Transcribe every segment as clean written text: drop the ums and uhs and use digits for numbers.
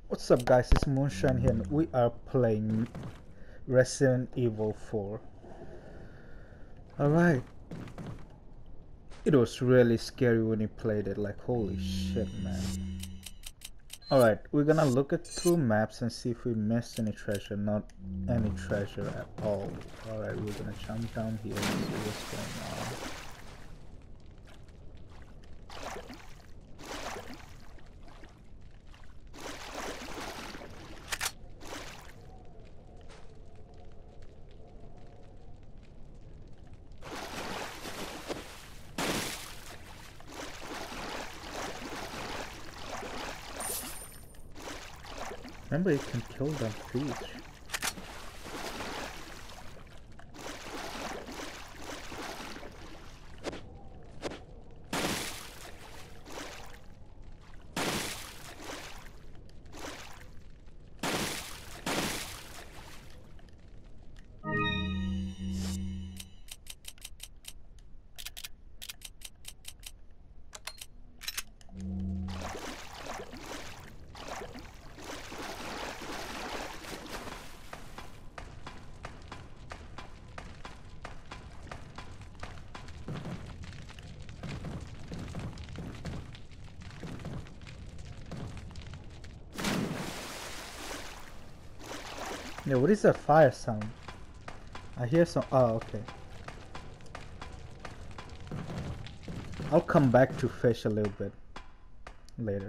What's up guys, it's Moonshine here and we are playing Resident Evil 4. Alright. It was really scary when you played it, like holy shit man. Alright, we're gonna look at through maps and see if we missed any treasure. Not any treasure at all. Alright, we're gonna jump down here and see what's going on. Remember, you can kill them fish. Yeah, what is that fire sound? I hear some. Oh, okay. I'll come back to fish a little bit later.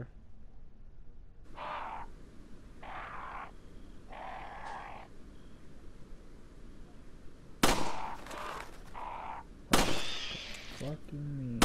Fucking me.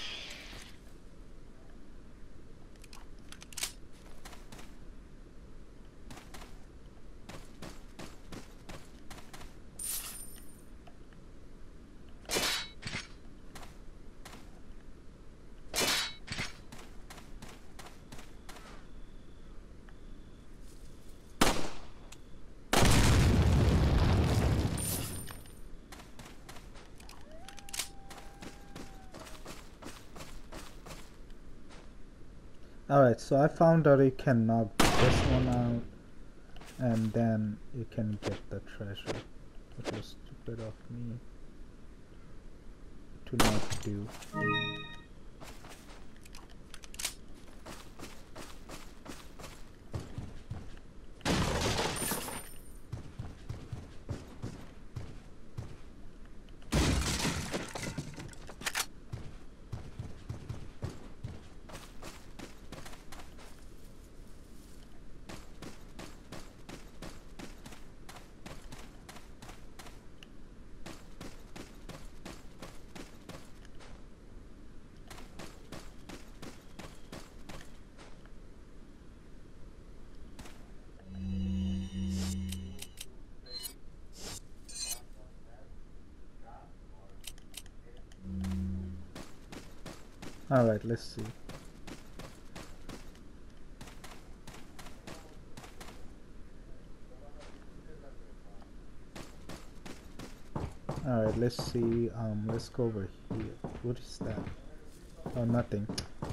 Alright, so I found out you can knock this one out and then you can get the treasure. It was stupid of me to not do. Alright, let's see. Alright, let's see. Let's go over here. What is that? Oh, nothing.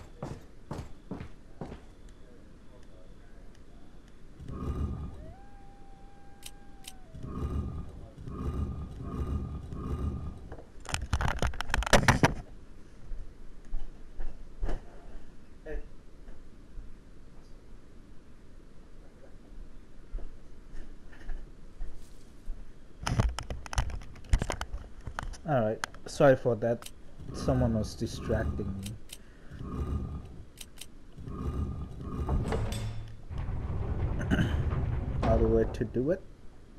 Alright, sorry for that. Someone was distracting me. Other way to do it.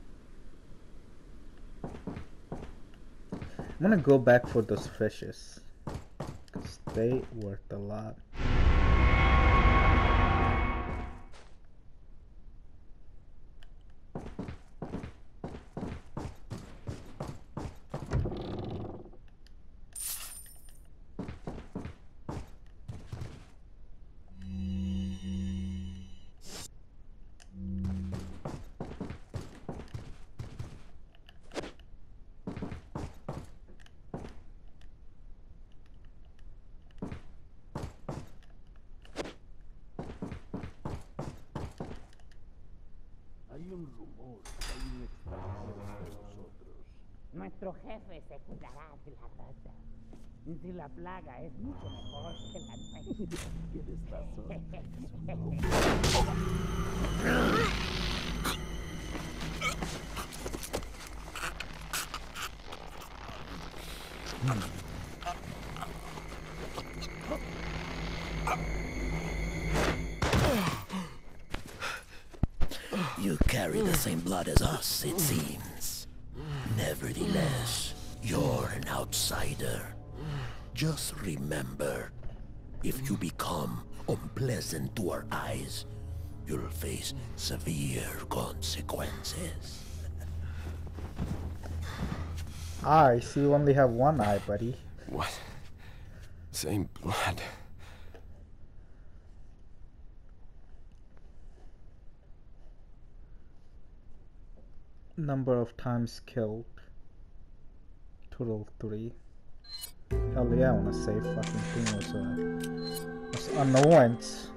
I'm gonna go back for those fishes, because they worked a lot. rumor que hay un extranjero entre nosotros. Nuestro jefe se cuidará de la raza. Si la plaga es mucho mejor que la nuestra. Tienes razón. You carry the same blood as us, it seems. Nevertheless, you're an outsider. Just remember, if you become unpleasant to our eyes, you'll face severe consequences. I see you only have one eye, buddy. What? Same blood. Number of times killed. Total 3. Hell yeah, I wanna say fucking thing was annoyance.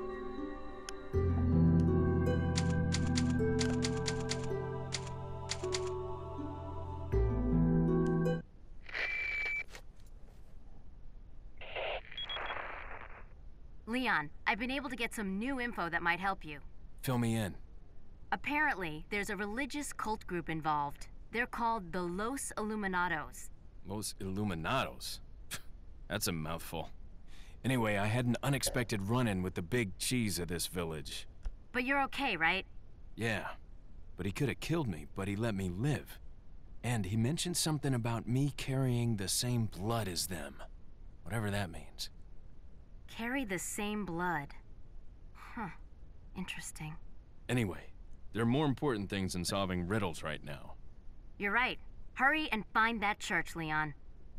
Leon, I've been able to get some new info that might help you. Fill me in. Apparently, there's a religious cult group involved. They're called the Los Illuminados. Los Illuminados? That's a mouthful. Anyway, I had an unexpected run-in with the big cheese of this village. But you're okay, right? Yeah. But he could have killed me, but he let me live. And he mentioned something about me carrying the same blood as them. Whatever that means. Carry the same blood. Huh. Interesting. Anyway, there are more important things than solving riddles right now. You're right. Hurry and find that church, Leon.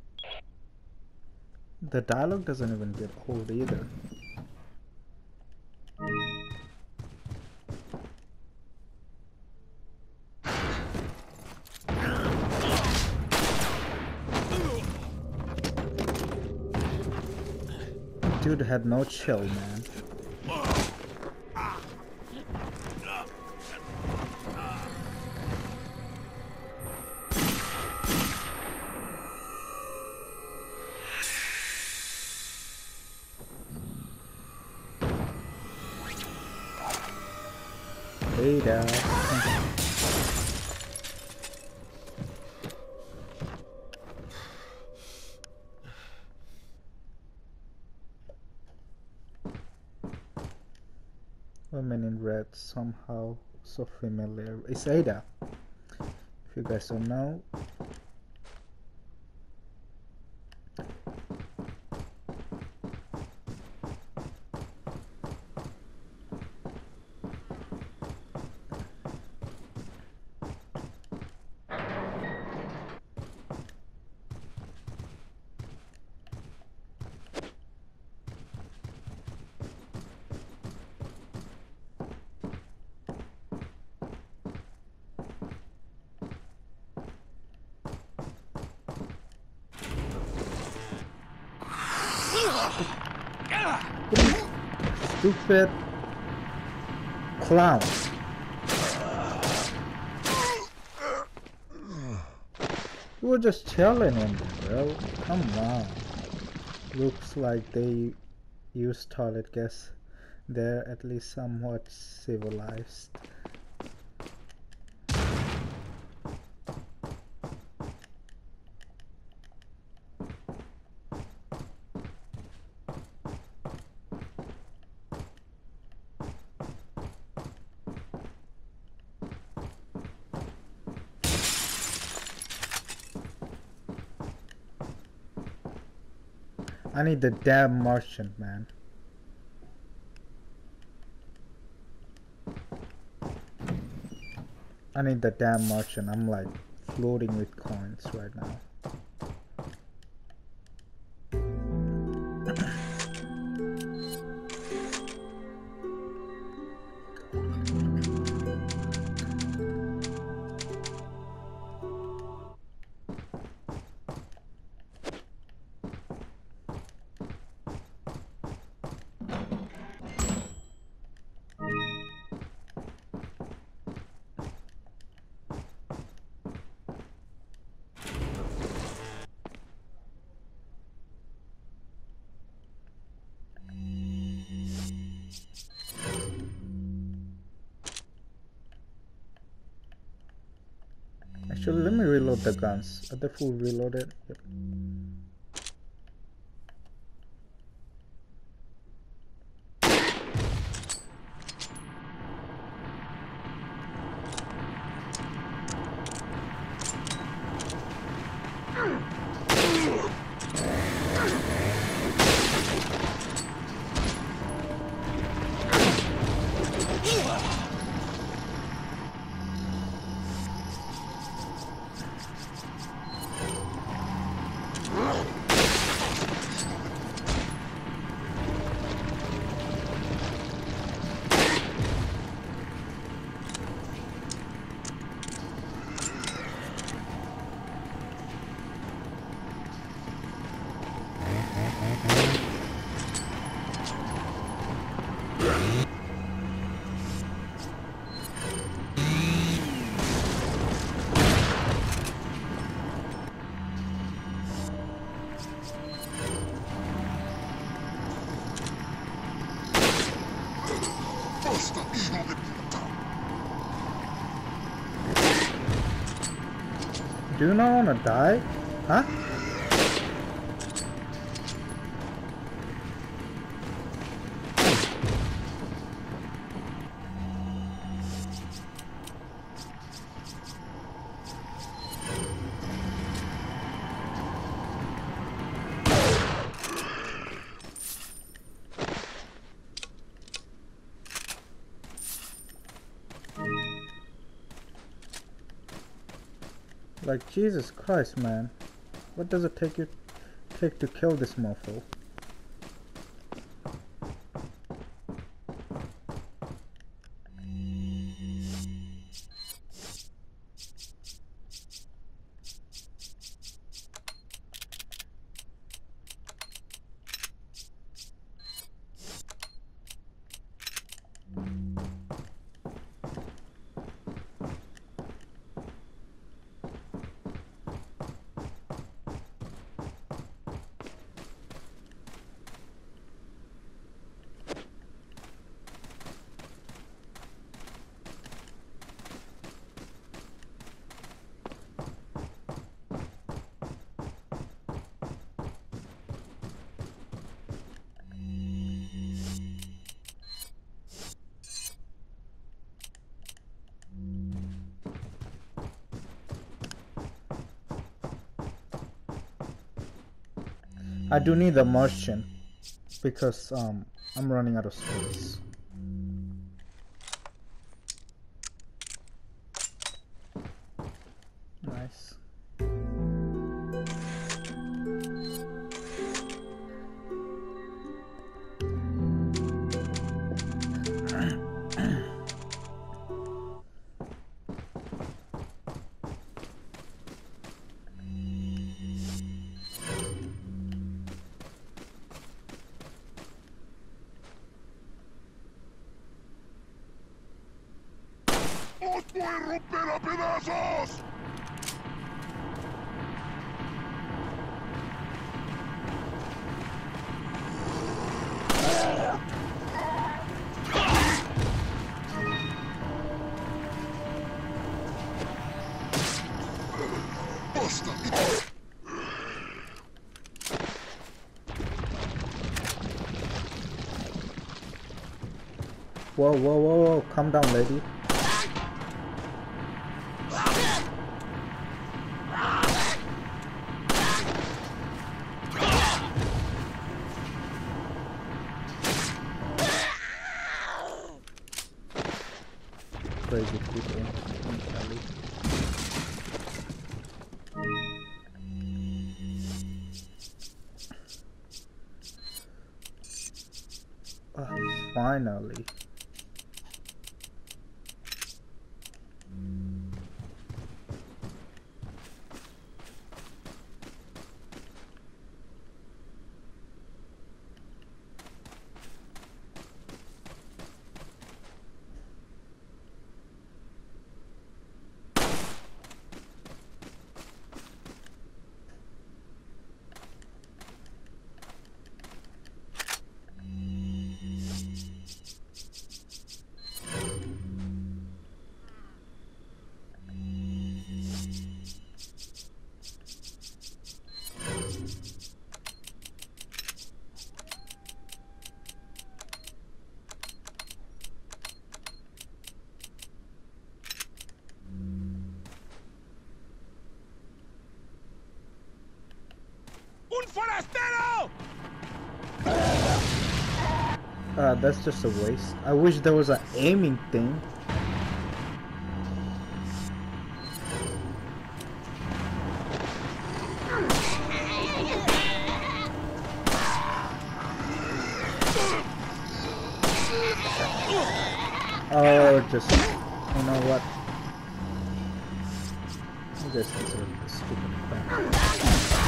The dialogue doesn't even get old either. Dude had no chill, man. Ada. Women in red, somehow so familiar. It's Ada. If you guys don't know. Stupid clown. You were just chilling in there, bro. Come on. Looks like they use toilet gas. They're at least somewhat civilized. I need the damn merchant, man. I need the damn merchant. I'm like floating with coins right now. Actually, let me reload the guns. Are they full reloaded? Yep. Do you not want to die? Huh? Like, Jesus Christ, man. What does it take to kill this mofo? I do need a merchant because I'm running out of space. Nice. ¡Os voy a romper a pedazos! Whoa, whoa, whoa, whoa, calm down, lady. Crazy people. Finally. That's just a waste. I wish there was an aiming thing. Oh, just, you know what? You guys deserve this stupid crap.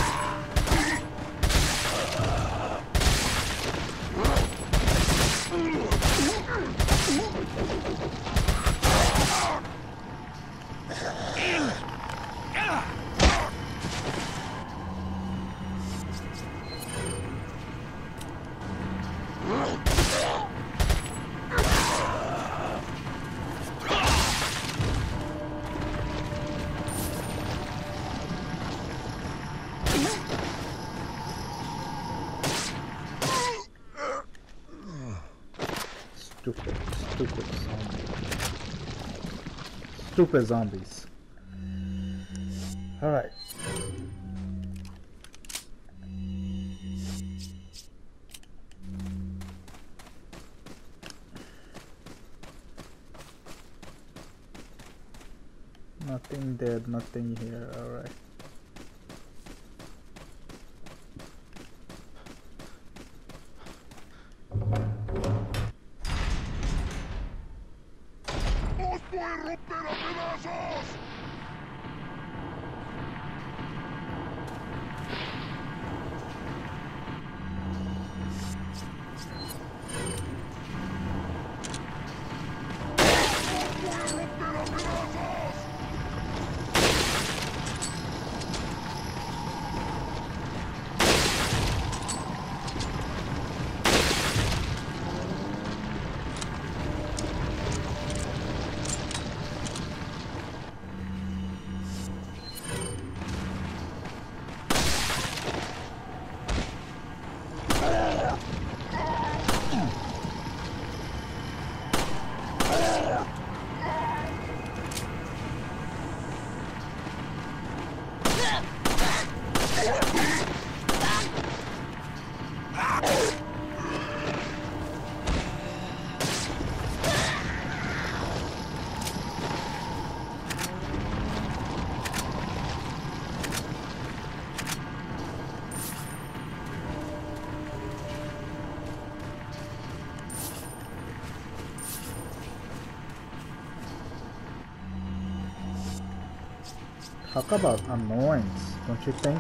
Stupid zombies. Alright. Nothing there, nothing here. Alright. Talk about annoyance, don't you think?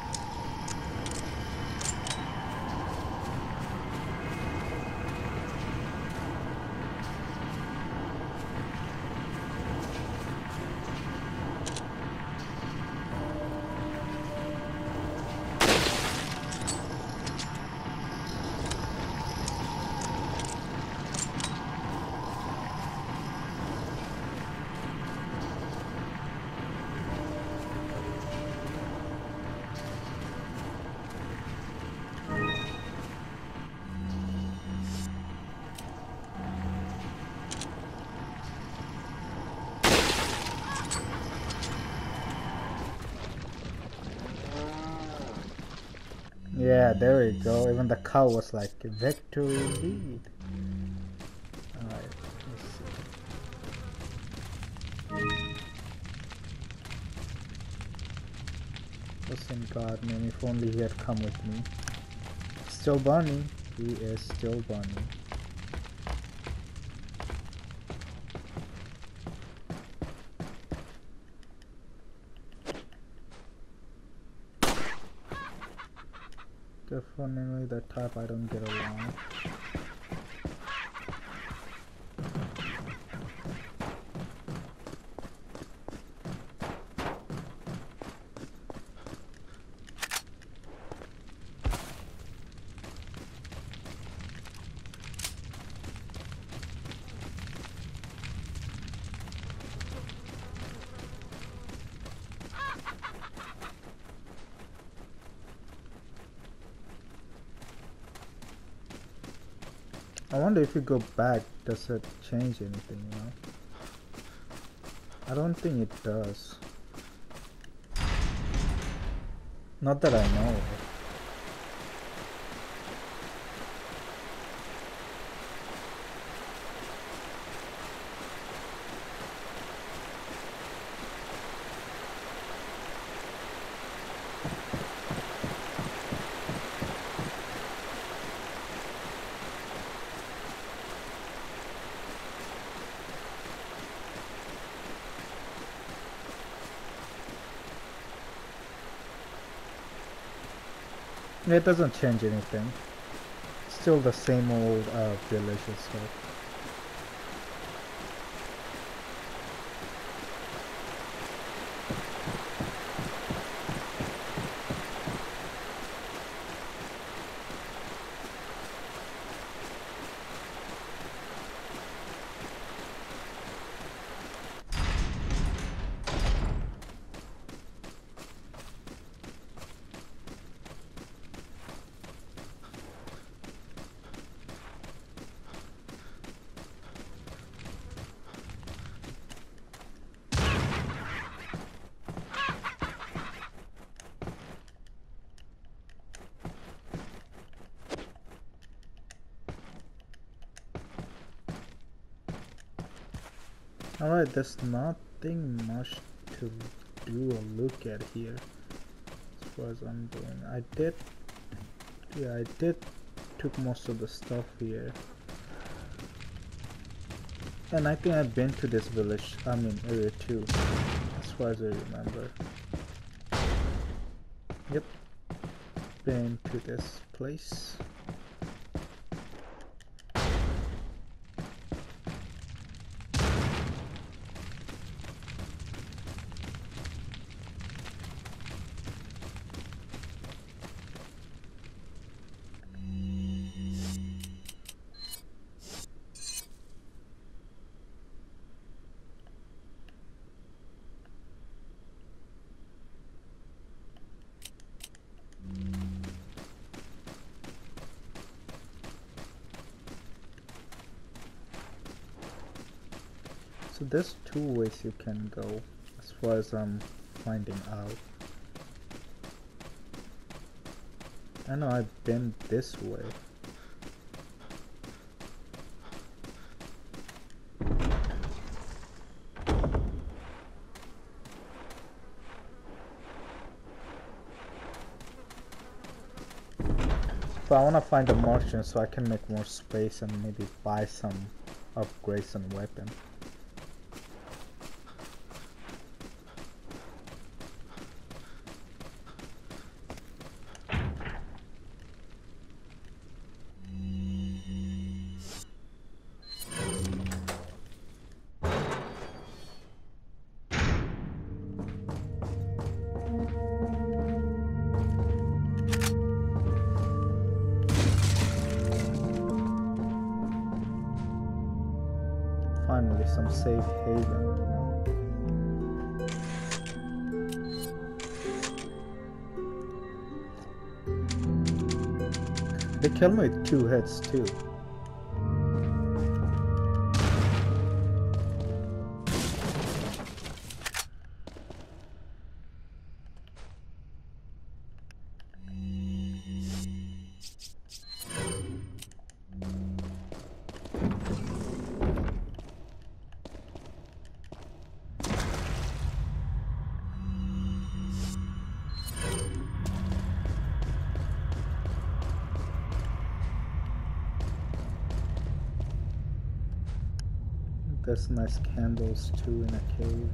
Yeah, there we go. Even the cow was like, victory indeed. Alright, let's see. Listen, God, man, if only he had come with me. Still Bunny. He is still Bunny. Definitely the type I don't get along. I wonder if you go back, does it change anything, you know? I don't think it does. Not that I know of. It doesn't change anything. Still the same old village and stuff. Alright, there's nothing much to do or look at here as far as I'm doing. I did took most of the stuff here. And I think I've been to this village, area too, as far as I remember. Yep, been to this place. So there's two ways you can go, as far as I'm finding out. I know I've been this way. But I want to find a merchant so I can make more space and maybe buy some upgrades and weapon. Finally, some safe haven, you know? They killed me with 2 hits too. There's nice candles too in a cave.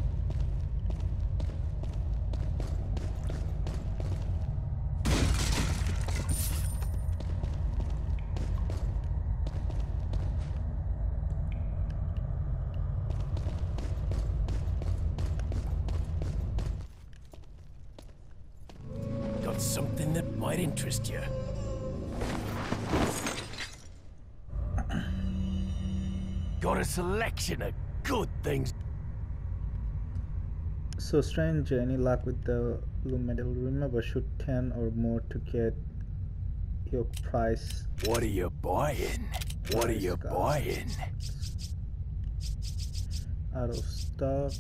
Got something that might interest you. Got a selection of good things. So stranger, any luck with the blue medal? Remember, shoot 10 or more to get your price. What are you buying? What are you buying? Out of stock.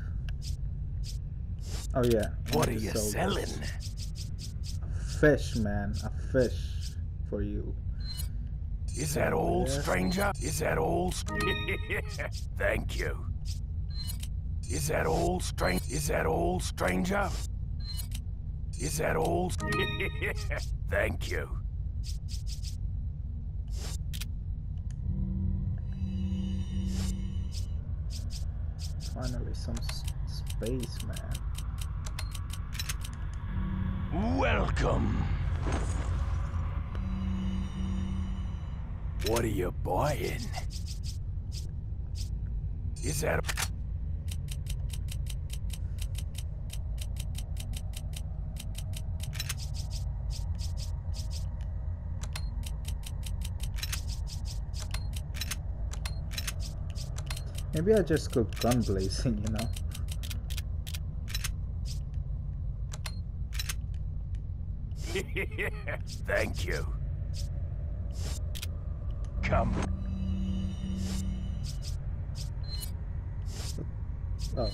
Oh yeah. What are you selling? A fish, man. A fish for you. Is that all, stranger? Is that all? Thank you. Is that all, stranger? Is that all, stranger? Is that all? Thank you. Finally, some space, man. Welcome. What are you buying? Is that Maybe I just go gun blazing, you know? Thank you. Come. Oh.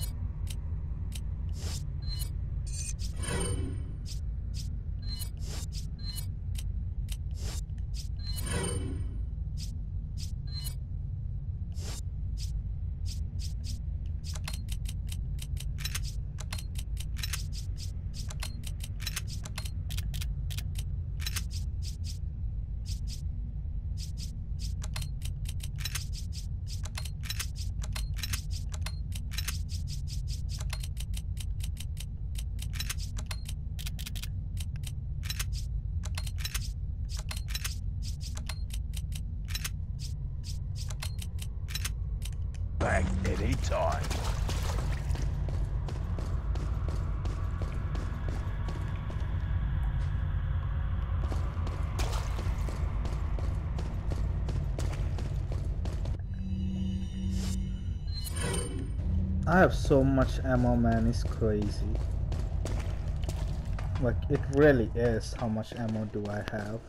Back anytime. I have so much ammo, man, it's crazy. Like, it really is. How much ammo do I have?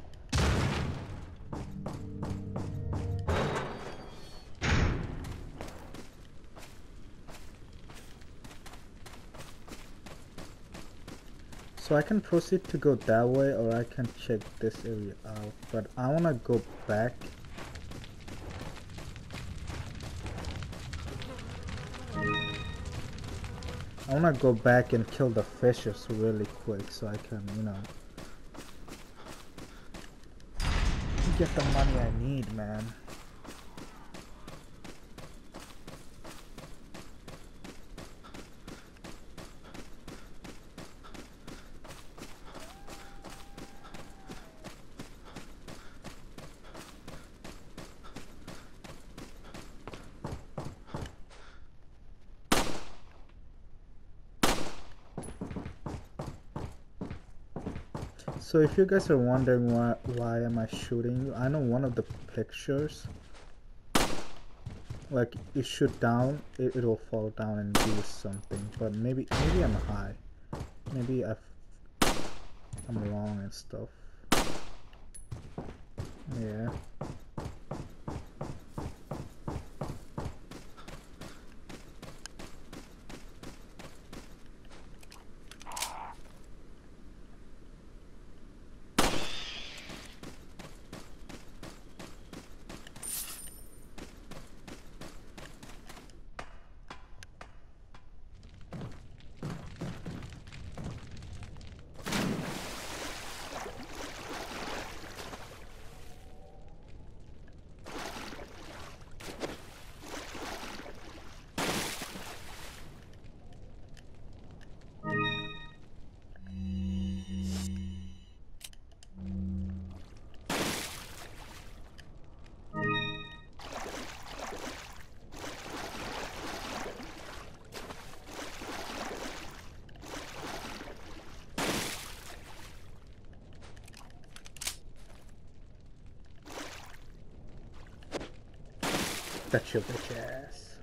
So I can proceed to go that way, or I can check this area out, but I wanna go back. I wanna go back and kill the fishes really quick so I can, you know, get the money I need, man. So if you guys are wondering why am I shooting you, I know one of the pictures, like you shoot down, it'll fall down and do something, but maybe I'm high, maybe I'm wrong and stuff. Yeah. That's your bitch ass.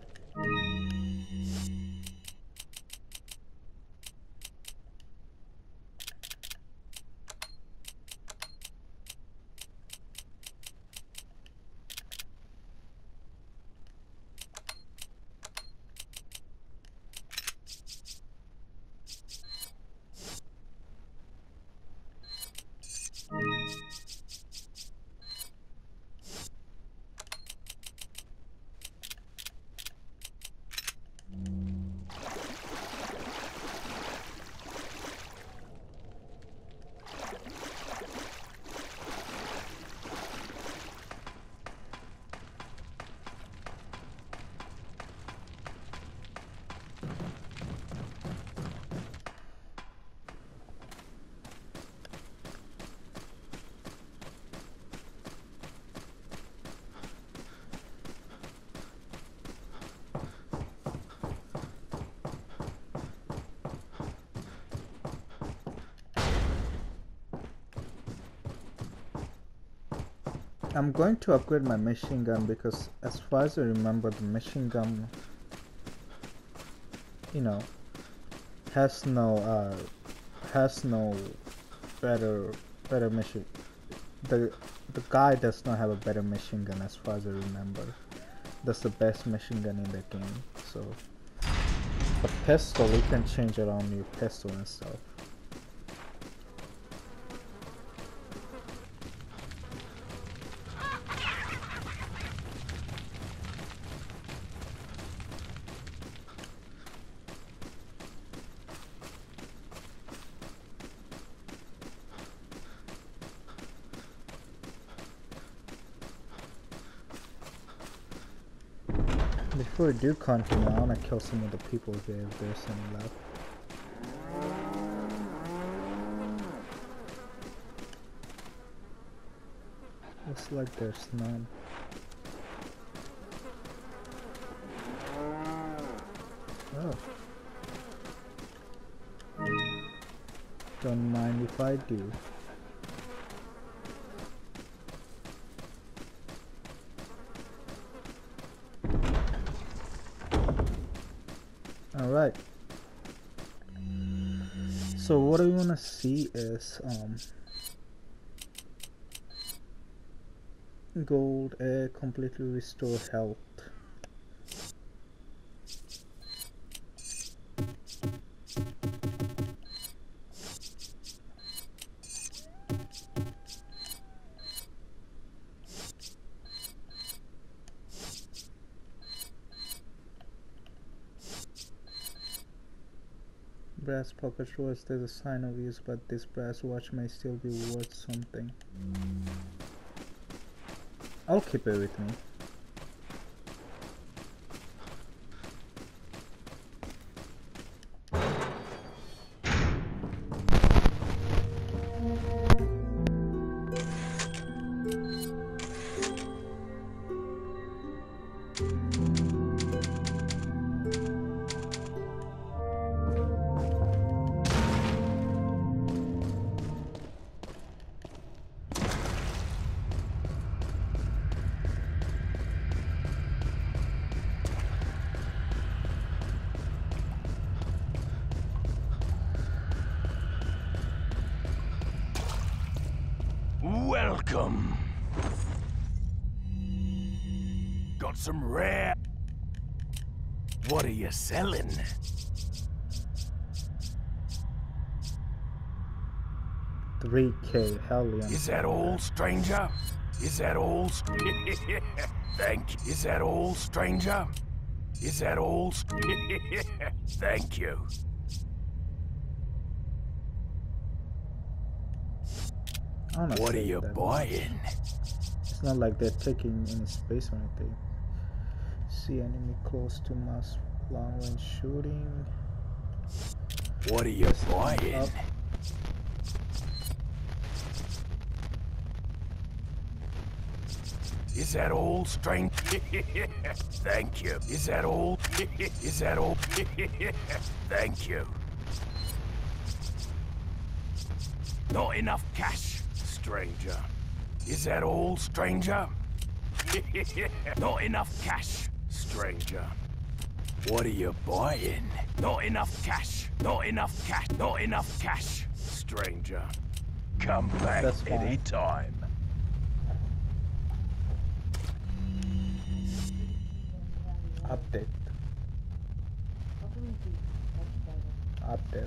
I'm going to upgrade my machine gun because as far as I remember, the machine gun, you know, has no better machine. The guy does not have a better machine gun as far as I remember. That's the best machine gun in the game. So the pistol, you can change around your pistol and stuff. Before we do continue, I wanna kill some of the people there if there's any left. Looks like there's none. Oh. Don't mind if I do. Alright. So what I wanna see is gold, air, completely restore health. Brass pocket watch, there's a sign of use, but this brass watch may still be worth something. I'll keep it with me. Welcome. Got some rare. What are you selling? $3K, hell yeah. Is that all, stranger? Is that all? Thank you. Is that all, stranger? Is that all? Thank you. What are you buying? It's not like they're taking any space or anything. See enemy close to mass long range shooting. What are you buying? Up. Is that all, strange? Thank you. Is that all? Is that all? Thank you. Not enough cash, stranger. Is that all, stranger? Not enough cash, stranger. What are you buying? Not enough cash. Not enough cash. Not enough cash, stranger. Come back anytime. Update. Update.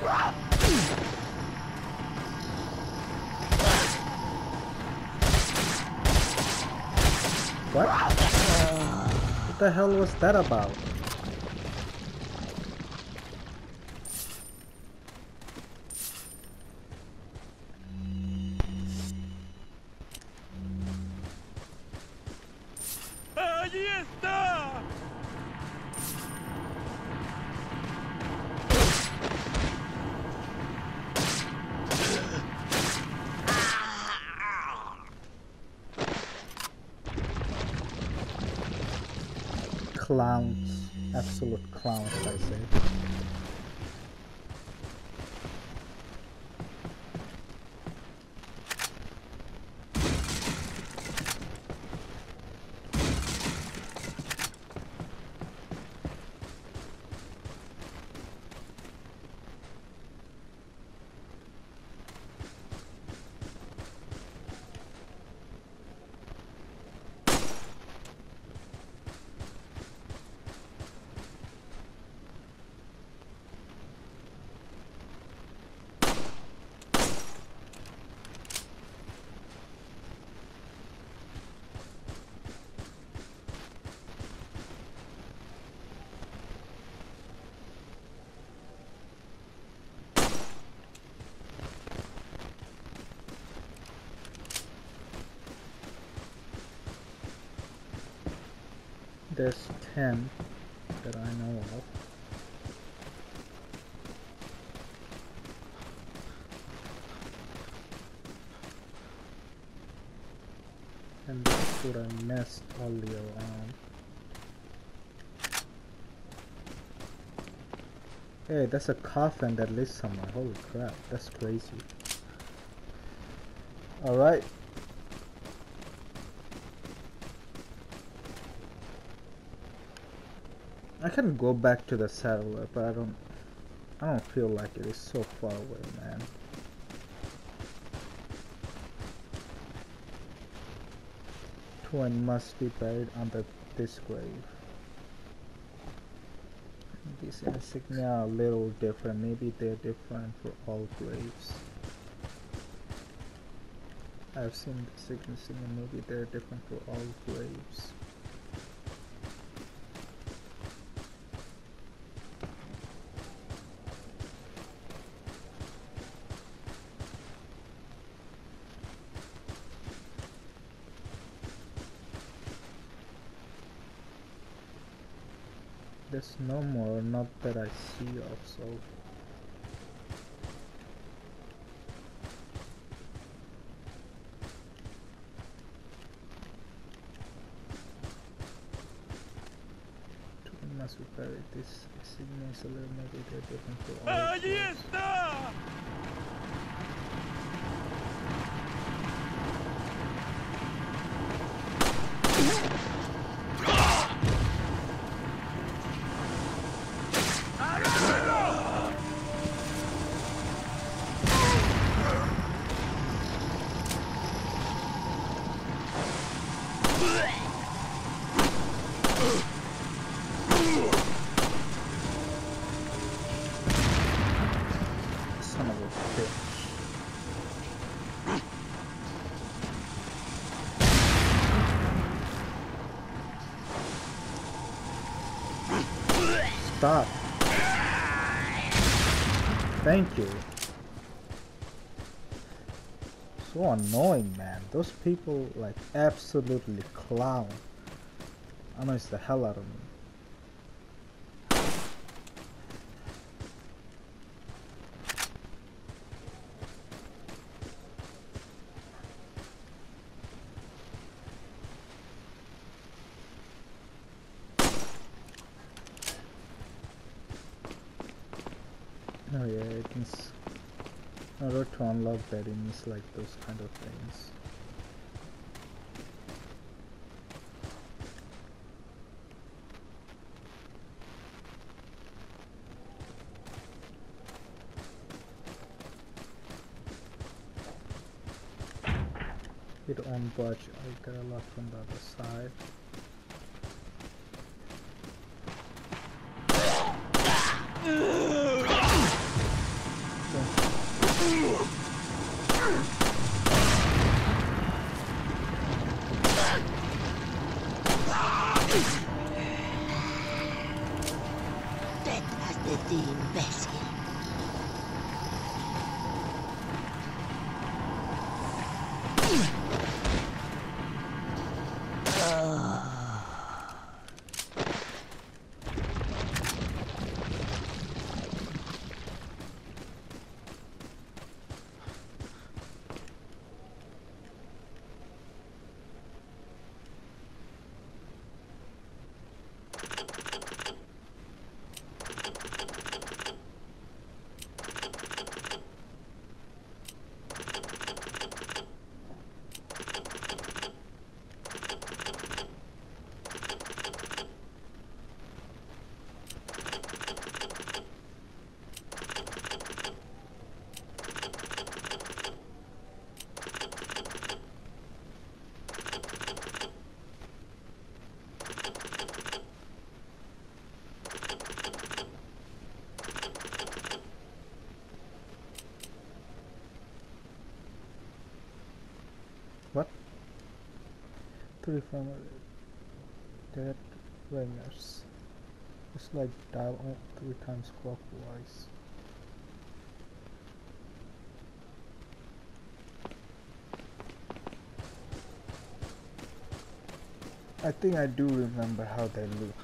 What? What the hell was that about? ¡Allí está! Clowns. Absolute clowns, I say. There's 10 that I know of. And that's what I missed earlier on. Hey, that's a coffin that lives somewhere. Holy crap, that's crazy. Alright. I can go back to the satellite, but I don't feel like it is so far away, man. Twin must be buried under this grave. These insignia are a little different. Maybe they're different for all graves. I've seen the insignia. Maybe they're different for all graves. There's no more, not that I see of, so we must be buried. This insignia is a little, maybe they're different for all. ¡Allí está! Son of a bitch. Stop. Thank you. So annoying, man. Those people like absolutely clown. Annoys the hell out of me. Oh yeah, it means in order to unlock that, it means like those kind of things. It won't budge. I'll get a lot from the other side. detrás de ti, imbécil. What? 3 from dead ringers. It's like dial 3 times clockwise. I think I do remember how they look.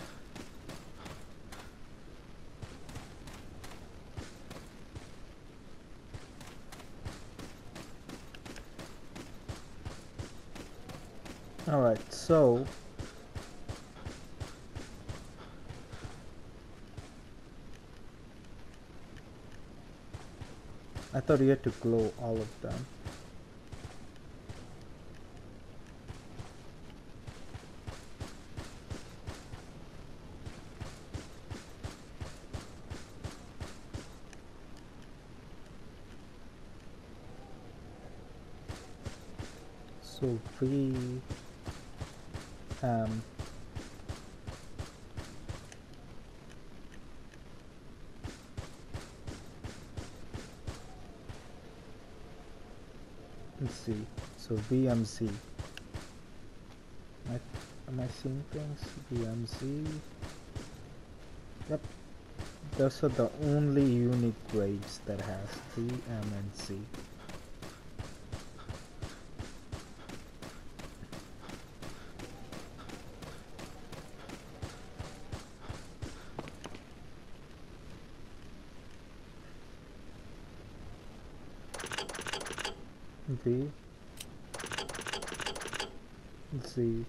Alright, so I thought you had to glow all of them. So we let's see. So VMC. Am I seeing things? VMC. Yep. Those are the only unique grades that has V, M, and C. V, Z,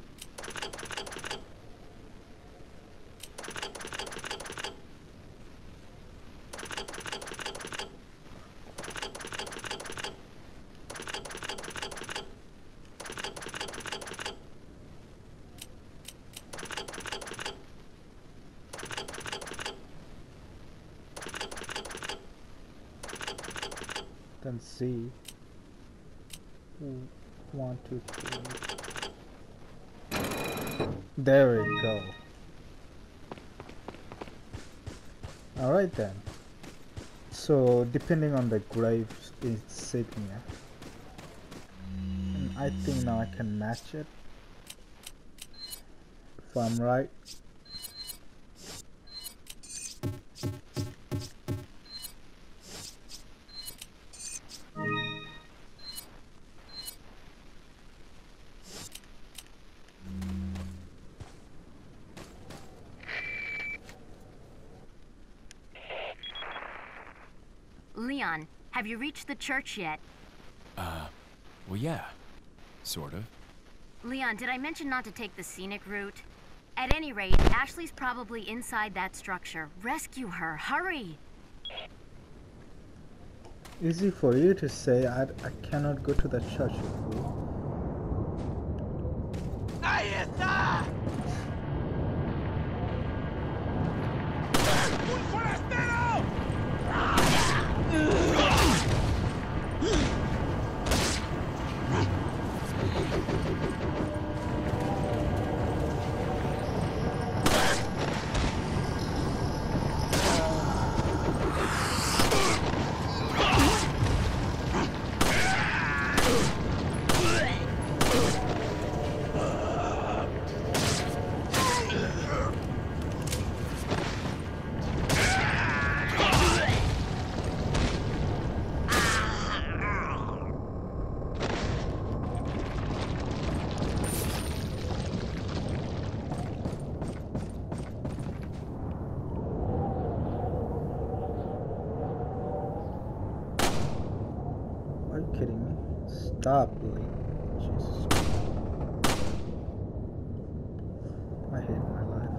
then Z. 1, 2, 3. There we go. Alright then. So depending on the grave insignia, and I think now I can match it if I'm right. Leon, have you reached the church yet? Well, yeah. Sort of. Leon, did I mention not to take the scenic route? At any rate, Ashley's probably inside that structure. Rescue her, hurry! Easy for you to say. I cannot go to the church, you fool. ¡Ahí está! ¡Un forastero! Stop, Lee. Jesus. I hate my life.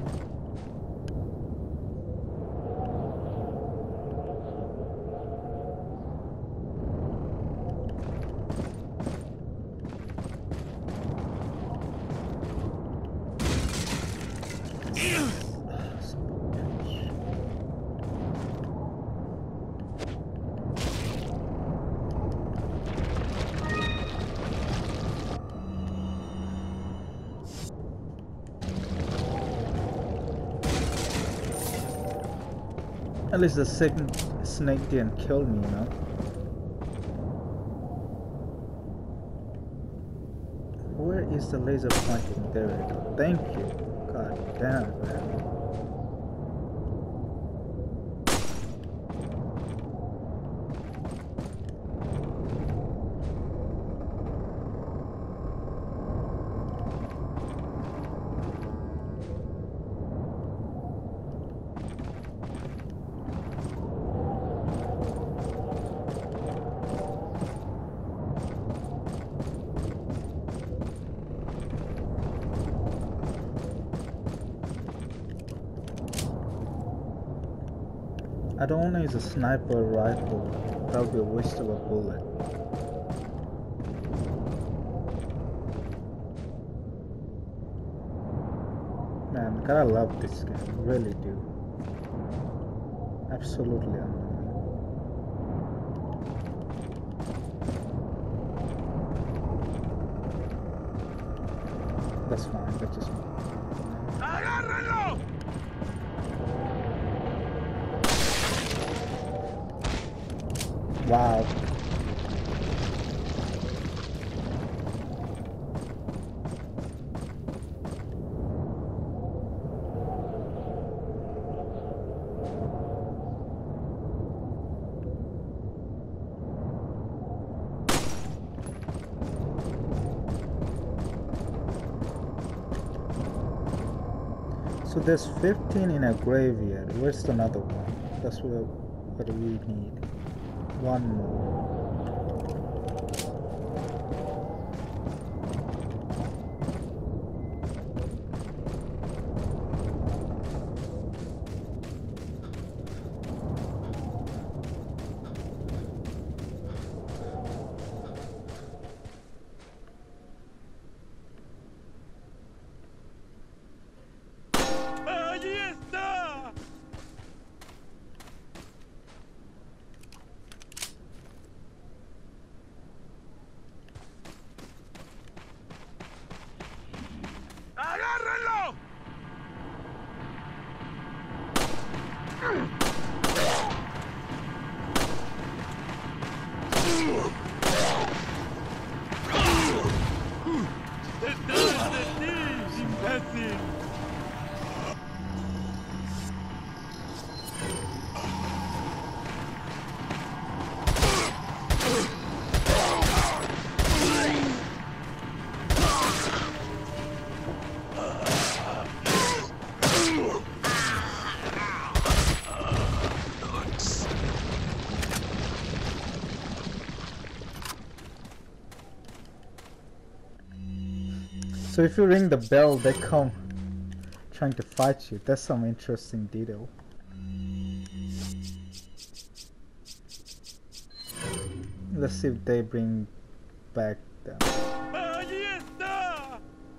At least the second snake didn't kill me, you know? Where is the laser pointing? There we go. Thank you. God damn, man. I don't want to use a sniper rifle. That would be a waste of a bullet. Man, gotta love this game. Really do. Absolutely annoying. That's fine. That's just me. ¡Agárrenlo! Wow. So there's 15 in a graveyard. Where's another one? That's what we need. One more. ¡Allí está! ¡Agárrenlo! ¡Detrás de ti, imbécil! So if you ring the bell, they come trying to fight you. That's some interesting detail. Let's see if they bring back them. ¡Allí está!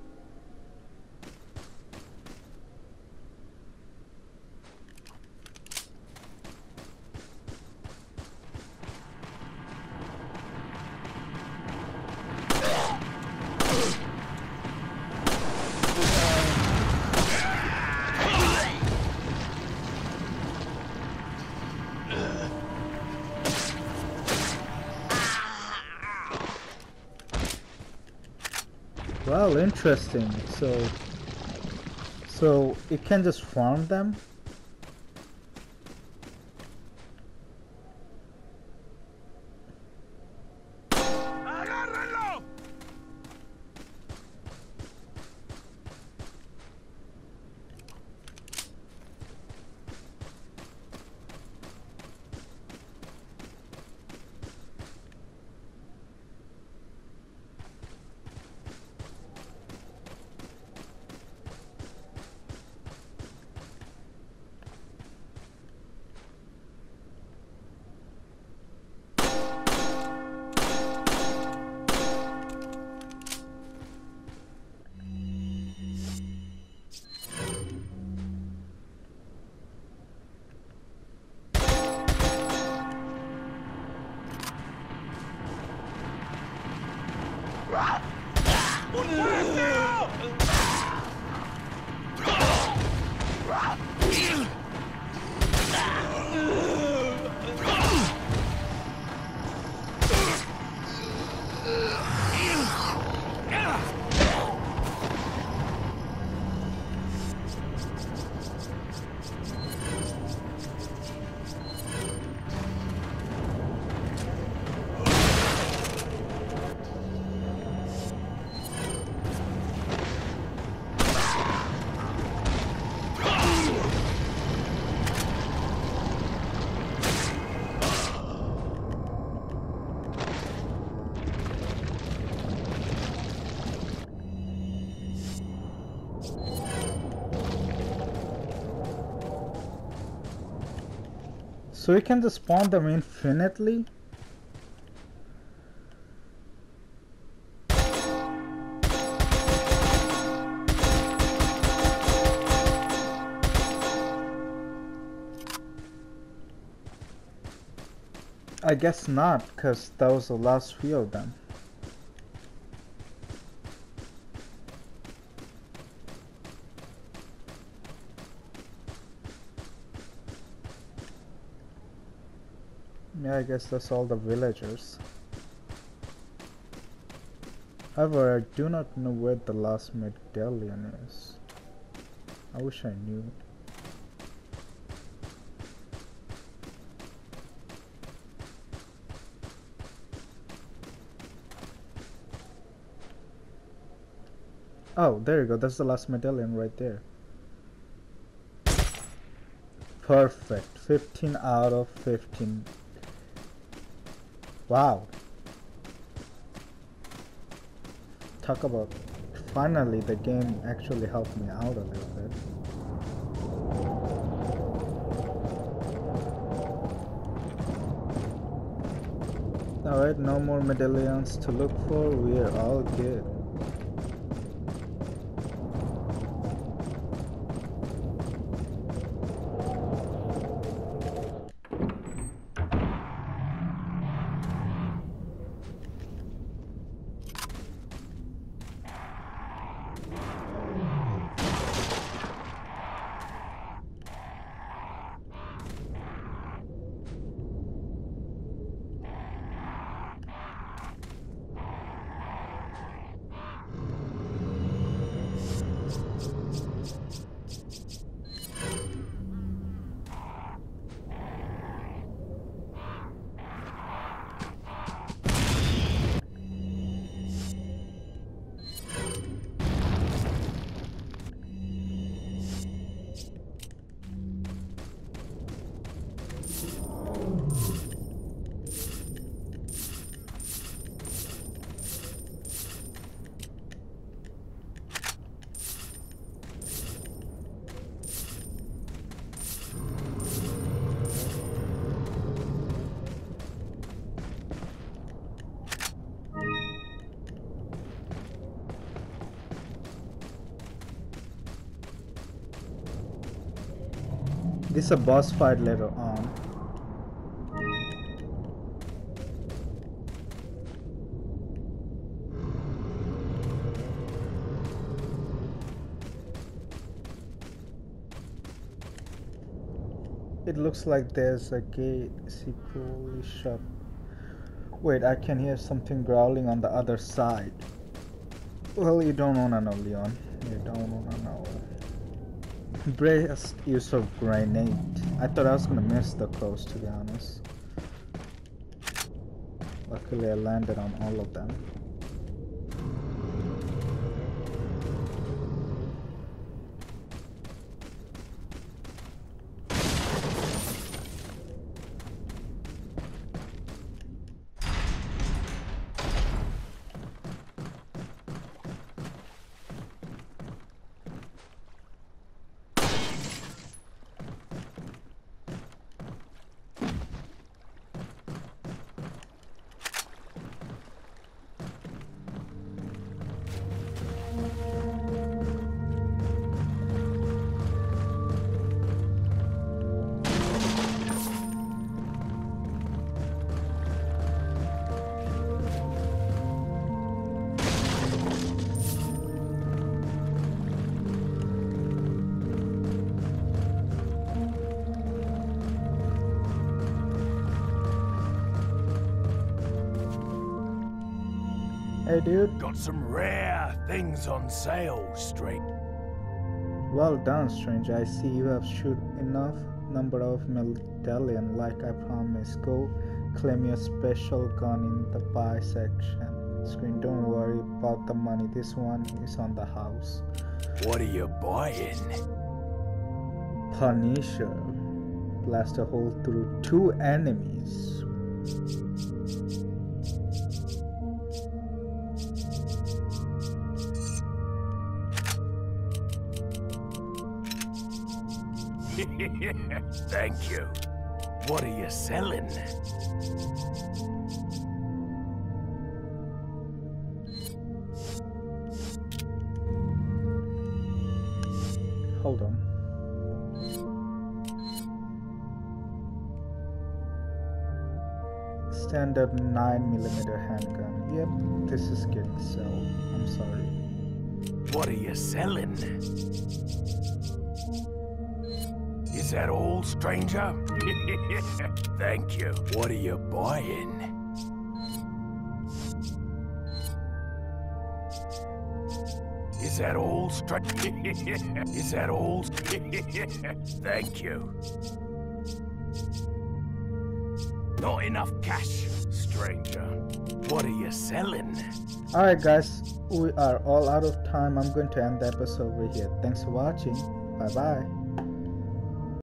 Well, interesting. So it can just farm them? ¡Agárrenlo! So we can just spawn them infinitely? I guess not, because that was the last few of them. Yeah, I guess that's all the villagers. However, I do not know where the last medallion is. I wish I knew. Oh, there you go. That's the last medallion right there. Perfect. 15 out of 15. Wow. Talk about finally the game actually helped me out a little bit. Alright, no more medallions to look for. We are all good. This is a boss fight later on. It looks like there's a gate secretly shut. Wait, I can hear something growling on the other side. Well, you don't wanna know, Leon. You don't wanna know. Best use of grenade. I thought I was gonna miss the crows, to be honest. Luckily I landed on all of them. Hey dude. Got some rare things on sale, straight. Well done, stranger. I see you have shoot enough number of medallion like I promised. Go claim your special gun in the buy section screen. Don't worry about the money. This one is on the house. What are you buying? Punisher. Blast a hole through 2 enemies. Thank you. What are you selling? Hold on. Standard 9mm handgun. Yep, this is getting sold. I'm sorry. What are you selling? Is that all, stranger? Thank you. What are you buying? Is that all, stranger? Is that all? Thank you. Not enough cash, stranger. What are you selling? Alright guys, we are all out of time. I'm going to end the episode over here. Thanks for watching. Bye bye.